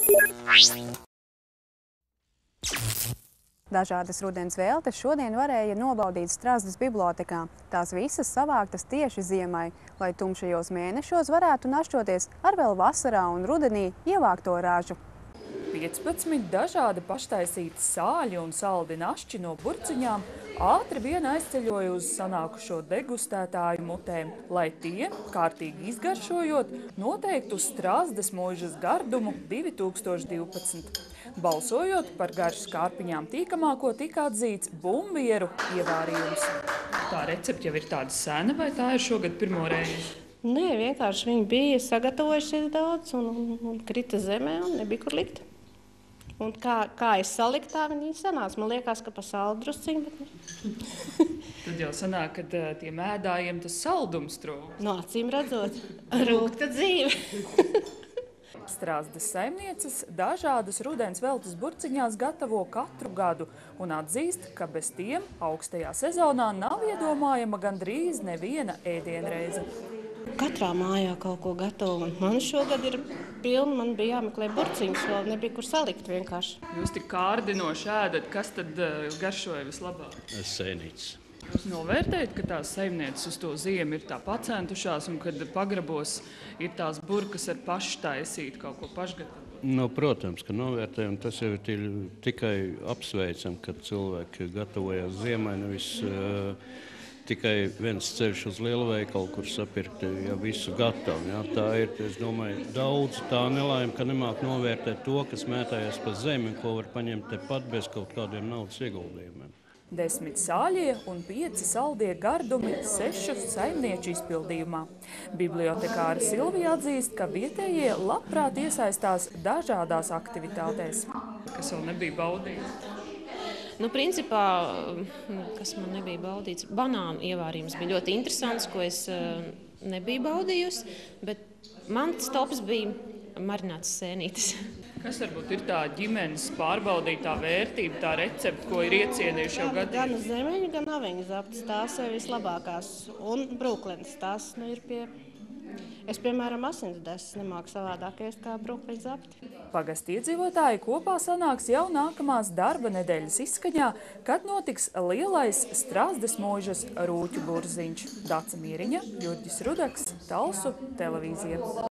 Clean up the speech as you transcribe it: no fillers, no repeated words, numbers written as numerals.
Dažādas rudens vēltes šodien varēja nobaudīt Strazdas bibliotēkā. Tās visas savāktas tieši ziemai, lai tumšajos mēnešos varētu našķoties ar vēl vasarā un rudenī ievākto ražu. 15 dažādi paštaisīti sāļi un saldi našķi no burciņām ātri vien aizceļoja uz sanākušo degustētāju mutēm, lai tie, kārtīgi izgaršojot, noteiktu Strazdas muižas gardumu 2012. Balsojot par garšas kārpiņām tīkamāko tika atzīts bumbieru ievārījums. Tā recepte jau ir tāda sena, vai tā ir šogad pirmo reizi? Nē, vienkārši viņi bija sagatavojušies daudz un krita zemē un nebija kur likt. Un kā es saliku, tā viņi sanāca. Man liekas, ka pa saldu drusciņu, bet... Tad jau sanāk, ka tiem ēdājiem tas saldums trūkst. No acīm redzot, rūkta dzīve. Strazdas saimnieces dažādas rudens veltes burciņās gatavo katru gadu un atzīst, ka bez tiem augstajā sezonā nav iedomājama gandrīz neviena ēdienreize. Katrā mājā kaut ko gatavo. Man šogad ir pilni, man bija jāmeklē burciņas, vēl nebija kur salikt vienkārši. Jūs tik kārdinoši ēdat, kas tad garšoja vislabāk? Sēnītes. Jūs novērtējat, ka tās saimnieces uz to ziemu ir tā pacentušās un kad pagrabos ir tās burkas ar paštaisīt kaut ko pašgatavot? Nu, protams, ka novērtējam. Tas jau ir tikai apsveicam, kad cilvēki gatavojas ziemai, nevis tikai viens ceļš uz lielveikalu, kur sapirkt jau visu gatavu. Ja? Tā ir, es domāju, daudz tā nelaime, ka nemāk novērtēt to, kas mētājas pa zemi, ko var paņemt tepat bez kaut kādiem naudas ieguldījumiem. 10 sāļie un 5 saldie gardumi 6 saimnieču izpildījumā. Bibliotekāra Silvija atzīst, ka vietējie labprāt iesaistās dažādās aktivitātēs. Kas vēl nebija baudīts? Nu, principā, kas man nebija baudīts, banānu ievārījums bija ļoti interesants, ko es nebiju baudījusi, bet mans tops bija marinātas sēnītes. Kas varbūt ir tā ģimenes pārbaudītā vērtība, tā recepte, ko ir iecienījuši jau gadu? Gan zemeņu, gan aveņu zaptes, tās ir vislabākās. Un brūklenes, tās ir pie... Es, piemēram, asinsdeses nemāku savādāk ēst kā brūkleņu zapti. Pagasta iedzīvotāji kopā sanāks jau nākamās darba nedēļas izskaņā, kad notiks lielais Strazdas muižas rūķu burziņš. Dace Mieriņa, Jurģis Rudaks, Talsu televīzija.